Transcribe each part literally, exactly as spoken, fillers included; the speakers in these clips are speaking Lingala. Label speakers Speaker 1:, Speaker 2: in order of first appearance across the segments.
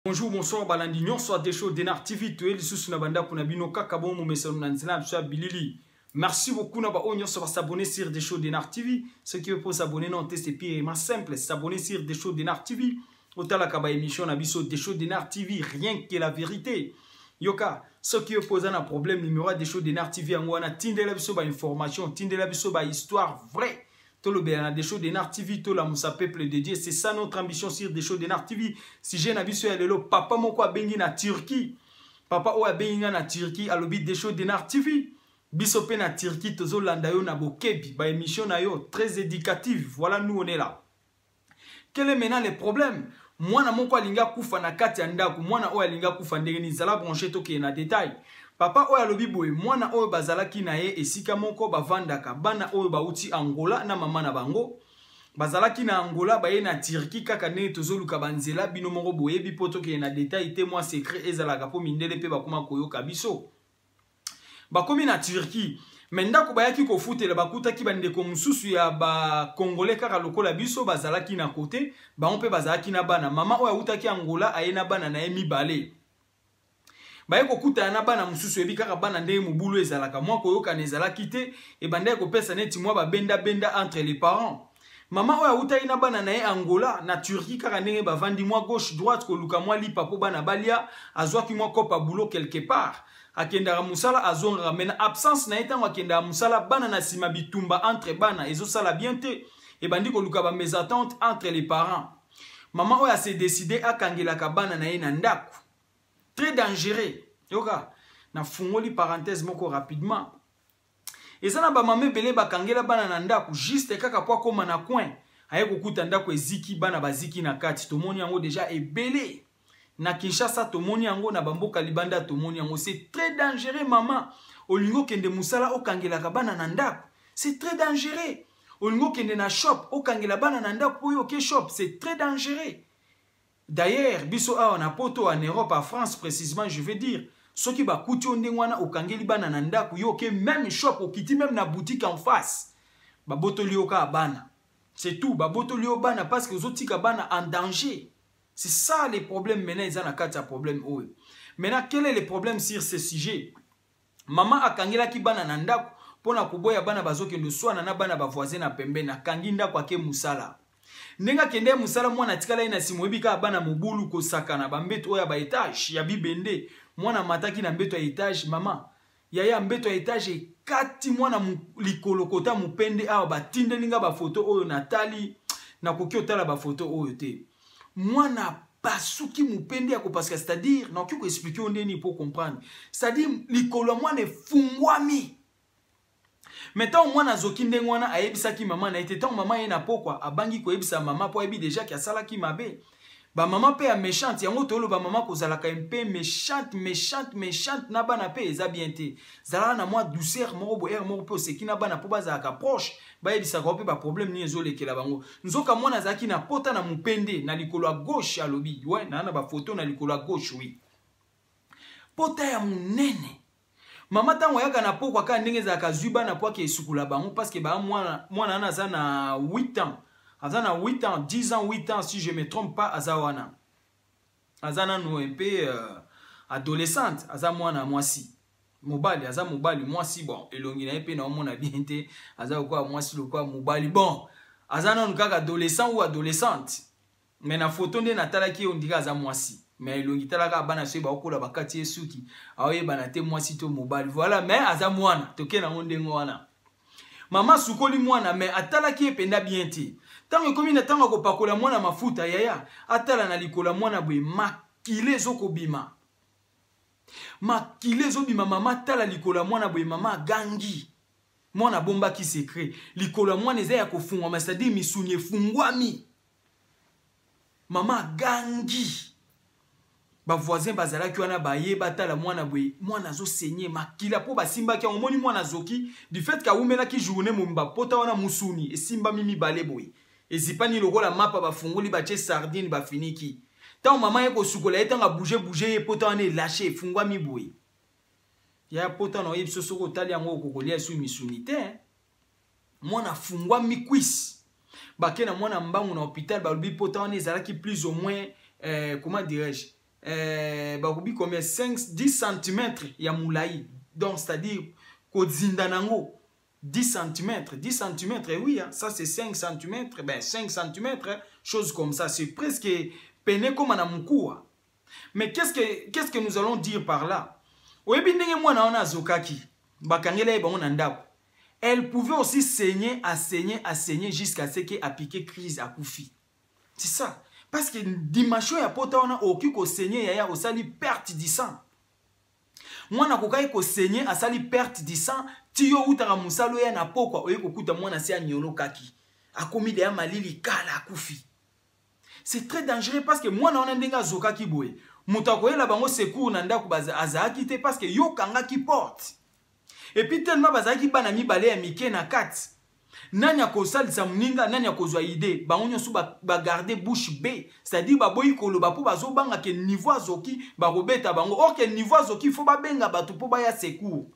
Speaker 1: Bonjour, bonsoir, balandi nyonso des shows d'Enar T V, tu es sous na banda kuna bino kaka bon mumesa nanzela bso bilili. Merci beaucoup na ba onyo so s'abonner sur des shows d'Enar T V. Ceux qui veulent s'abonner non test pire mais simple, s'abonner sur des shows d'Enar T V. Otala kaba émission na biso des shows d'Enar T V, rien que la vérité. Yoka, ceux qui posent un problème numéro des shows d'Enar T V ngwana tindela biso ba information, tindela biso ba histoire vraie. Tout le bien des shows d'Enar T V, tout la moussa peuple de Dieu, c'est ça notre ambition sur des shows d'Enar T V. Si j'ai un avis sur le papa moko a bengi na Turquie, papa o a bengi na Turquie, à l'obit des shows d'Enar T V. Bisope na Turquie, tozo landa yo na bokebi, ba émission na yo très éducative. Voilà, nous on est là. Quel est maintenant le problème? Moi na moko alinga kufa na kati ya ndaku, moi na o alinga kufa ndenge ni zala branché toke na détail. Papa oyo alobi boye mwana oyo bazalaki na ye esika moko bavandaka bana oyo bauti Angola na mama na bango bazalaki na Angola baye na Turquie kaka ne tozoluka banzela bino moko boye bipoto ke na détail te moi secret ezalaka po mindele pe bakoma koyoka biso bakomi na Turquie menda ko bayaki ko futela bakutaki bandeko mususu ya ba congolais kaka lokola biso bazalaki na côté ba on pe bazalaki na bana mama oyo utaki Angola aye na bana na ye mibale. Baye kokuta na bana mususu ebi kaka bana ndenge mobulu ezalaka mwa koyoka nezalaki te e banda ko pesa neti mwa ba benda benda entre les parents. Mama oya uta ina bana na ye Angola na Turquie kaka ndenge bavandi mwa gauche droite ko luka mwa lipa po bana balia azwaki mwa kopa boulot quelque part. Akenda musala azonga mena absence na etango akenda musala bana na sima bitumba entre bana ezo sala bien te e bandi ko luka ba mésentente entre les parents. Mama oya s'est décidé akangela ka bana na ye na ndako. Très dangereux. Yoka, na fungoli parenthèse moko rapidement. Et ça na ba mame belé ba kangela bana na ndaku juste kaka po koma na coin. Aye kokuta ndako eziki bana baziki na kati. Tomoni yango déjà ebelé. Na Kinshasa tomoni yango na bamboka libanda tomoni yango. C'est très dangereux maman. Olingo kende musala okangela ka bana na ndaku. C'est très dangereux. Olingo kende na shop okangela bana na ndaku po yo ke shop. C'est très dangereux. D'ailleurs, biso a na poto en Europe, en France précisément, je veux dire, ceux qui ba kuti ondengwana okangeli bana na ndaku yo ke même shop okiti même na boutique en face. Ba boto lioka bana. C'est tout, ba boto lio bana parce que les autres bana en danger. C'est ça les problèmes maintenant, ils ont na kati ya problème oh. Maintenant, quel est le problème sur ce sujet? Maman akangela ki bana na ndaku pona kuboya bana bazoke ndo swana na bana ba voisin na pembe na kanginda kwa ke musala. Nenga kende musala mwana tikala ina simwebika bana mobulu ko sakana ba mbeto oya ba etage ya bibende mwana mataki na mbeto ya etage mama yaya mbeto ya etage kati mwana likolokota mupende awa batinde ninga ba photo oyo Natali na kokyo tala ba photo oyo te mwana pasuki mupende yako parce que c'est-à-dire na kokyo expliquer on ndeni pour comprendre c'est-à-dire likolo mwana fungwami. Maintenant mwana zoki ndenge wana ayebisaki mama na ete tant mama ye na pokwa abangi ko yebisa mama po yebi déjà ki asalaki mabe ba mama pe ya méchante yango tolo ba mama ko zalaka mpe méchante méchante méchante na bana pe eza bien te zala na moi douceur moko bo er moko pe seki na bana po bazalaka proche ba yebisa ko pe ba problème ni ezolekela bango nzoka mwana zaki na pota na mupende na likolo à gauche à lobi ouais na na ba photo na likolo à gauche oui pota ya munene. Mama tango yaka na pokwa ka ndenge za kazuba na poa ke esukula bango parce que ba mwana mwana ana za na huit ans aza na huit ans dix ans huit ans si je me trompe pas aza wana aza na no un peu euh, adolescente aza mwana mwasi mobali aza mobali mwasi bon elongi na pe na mona bien te aza kwa mwasi lokwa mobali bon aza na kaka adolescent ou adolescente mais na photo nde natala ki on dira aza mwasi. Mais le gitalaka bana se ba okola bakati esuki aoye bana te mwasi to mobile voilà mais aza mwana toke na ndengo wana mama sukoli mwana mais atala ki ependa bien te tango komi na tango ko pakola mwana mafuta yaya atala na likola mwana bwe makile zoko bima makile zo bima mama tala likola mwana bwe mama gangi mwana bomba ki secret likola mwana eza ya kofungwa masadi misunye fungwami mama gangi. Ba voisin bazala ki wana baye batala mwana bwe mwana zo saigner makila po basimba ki omoni mwana zoki du fait ka umela ki journée mumba pota wana musuni esimba mimi bale boy ezipani lokola mapa bafungoli bache sardine bafiniki tant maman yeko sukola etanga bouger bouger pota wana lâcher fungwa mi boy ya pota no yebso soko tali yango kokolia su misunité mwana fungwa mi quiz bakena mwana mbangu na hôpital balubi pota wana ezala ki plus ou moins euh, comment dirais-je euh, bakobi combien cinq dix centimètres ya moulaï. Donc c'est-à-dire kozinda nango dix centimètres, dix centimètres, oui, hein, ça c'est cinq centimètres, ben cinq centimètres, hein, chose comme ça, c'est presque peine comme un amoukoua. Mais qu'est-ce que qu'est-ce que nous allons dire par là? Elle pouvait aussi saigner, à saigner, à saigner jusqu'à ce qu'elle a piqué crise à Koufi. C'est ça. Parce que dimension ya pota on a aucun ko saigner ya osali perte du sang. Moi na kokai ko saigner asali perte du sang, tiyo utara musalo ya na pokwa oye kokuta mwana si anyolo kaki. Akomi de ya malili kala akufi. C'est très dangereux parce que moi na on ndenga zoka ki boye. Mutako la bango secours na ndako baza azaki te parce que yo kanga ki porte. Et puis tellement bazaki bana mi balé ya mike na kat. Nanya ko salisa muninga nanya ko zwa idée bango nyosu ba, ba garder bouche bée, c'est-à-dire ba boyi koloba po bazo banga ke niveau azoki ba robeta bango or ke niveau azoki faut ba benga batu po ba ya secours.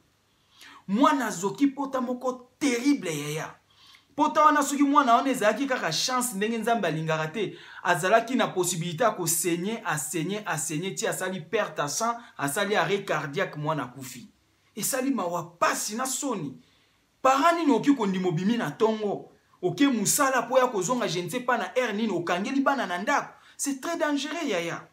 Speaker 1: Mwana zoki pota moko terrible yaya. Pota wana soki mwana wana ezalaki kaka chance ndenge nzambe alingaka te azalaki na possibilité ya ko saigner a saigner a saigner ti asali perte à sang asali arrêt cardiaque mwana kufi. Et sali mawa pasi na soni. Parani no ki kondimo bimi na tongo. Oke musala po ya kozonga je ne sais pas na air nini okangeli bana na ndako. C'est très dangereux yaya.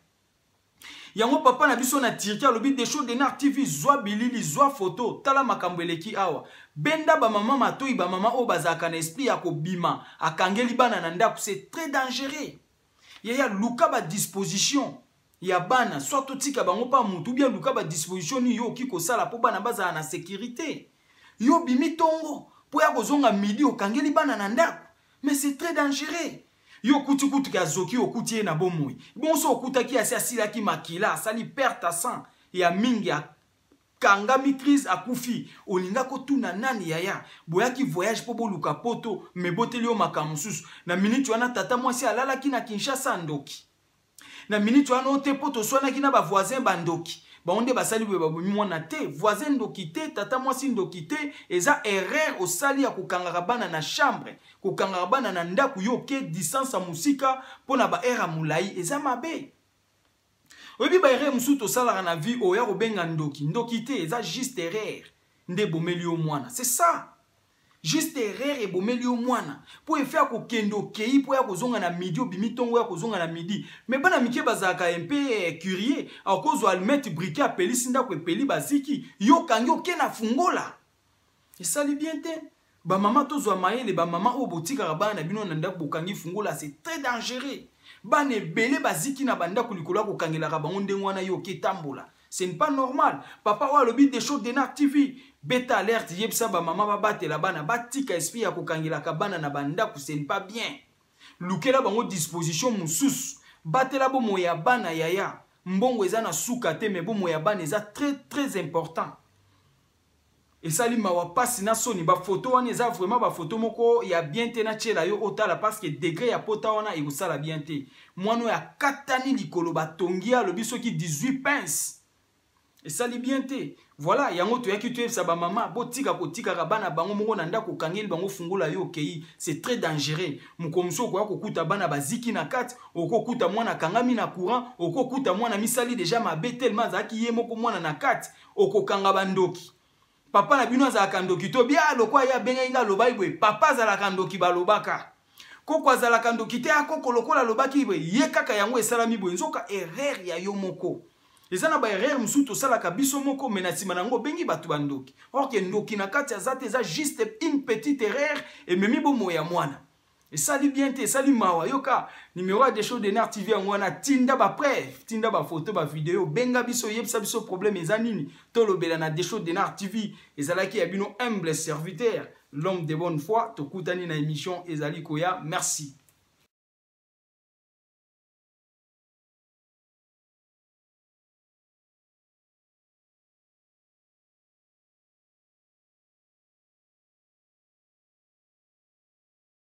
Speaker 1: Yango papa na biso na tirkia lobi des choses de Nar T V zwa bilili zwa photo tala makambo eleki awa. Benda ba mama matoi ba mama o bazaka na esprit ya ko bima akangeli bana na ndako, c'est très dangereux. Yaya luka ba disposition ya bana soit totika bango pa mutu bien luka ba disposition ni yo ki ko sala po bana baza na sécurité. Yo bimi tongo po ya kozonga midi okangeli bana na ndako, mais c'est très dangereux. Yo kuti kuti ka zoki okuti na bomoi. Bon so okuta ki asi asila ki makila sali perte à sang ya mingi ya kangami crise akufi olinga ko tuna nani yaya boya ki voyage po boluka poto me boteli yo makamususu na minute wana tata mwasi alala ki na Kinshasa ndoki na minute wana ote poto swana ki na ba voisin bandoki ba onde basali bwe babomi mwana te voisin ndoki te tata mwasi ndoki te eza erreur osali ya kokangaka bana na chambre kokangaka bana na ndaku yo ke distance a musika pona ba era mulai eza mabe. Obi ba erreur musuto sala na vie oya kobenga ndoki ndoki te eza juste erreur nde bomeli yo mwana, c'est ça. Juste erreur et bomeli yo mwana po faire ko kendo kei po ya kozonga na midi obimi tongo ya kozonga na midi mais bana mike bazaka un peu curieux a cause almet briquet apeli sinda ko epeli baziki yo kangi oke na fungola et ça li bien te ba mama tozwa mayele ba mama o botika bana bino na ndako bokangi fungola, c'est très dangereux. Bane belé baziki na banda kulikula ko kangela ka bango ndengo wana yo ke tambola, ce n'est pas normal. Papa wa lobi des choses de Nar T V beta alerte yebsa ba mama ba batela bana batika esprit ya ko kangela ka bana na banda ku, ce n'est pas bien. Lukela bango disposition mususu batela bo moya bana yaya mbongo eza na suka te mais bo moya bana eza très très important. Et ça li mawa pasi na soni ba photo wana eza vraiment ba photo moko ya bien te na chela yo otala parce que degré ya pota wana e usala bien te mwano ya katani likolo ba tongia lo biso ki dix-huit pinces. Et ça li bien te voilà yango to yaki to sa ba mama botika kotika ka bana bango moko na ndako kangeli bango fungola yo kei, c'est très dangereux. Mukomso ko kokuta bana baziki na kat okokuta mwana kangami na courant okokuta mwana misali déjà mabe tellement zaki ye moko mwana na kat okokanga bandoki. Papa na bino azalaka ndoki to bia lokwa ya benga inga lobai bwe papa azalaka ndoki balobaka koko azalaka ndoki te akoko lokola lobaki bwe ye kaka yango esalami bwe nzoka erreur ya yo moko ezana ba erreur musuto salaka biso moko menasima nango bengi batu bandoki or ke ndoki na kati azate eza juste une petite erreur et memi bo moya mwana. Et ça dit bien te, ça dit mawa yoka numéro des choses de Nar T V ngwana tinda ba preuve, tinda ba photo ba vidéo benga biso yebsa biso problème ezanini tolo bela na des choses de Nar T V ezalaki ya bino humble serviteur l'homme de bonne foi tokutani na émission ezali koya. Merci.